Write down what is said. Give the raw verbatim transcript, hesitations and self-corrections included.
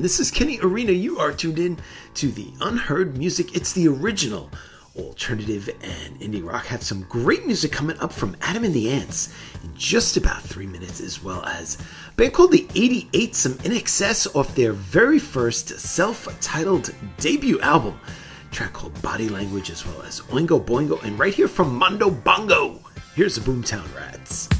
This is Kenny Arena. You are tuned in to the Unheard music. It's the original alternative and indie rock. Have some great music coming up from Adam and the Ants in just about three minutes, as well as a band called the eighty-eight, some In Excess off their very first self-titled debut album, a track called Body Language, as well as Oingo Boingo, and right here from Mondo Bongo, here's the Boomtown Rats.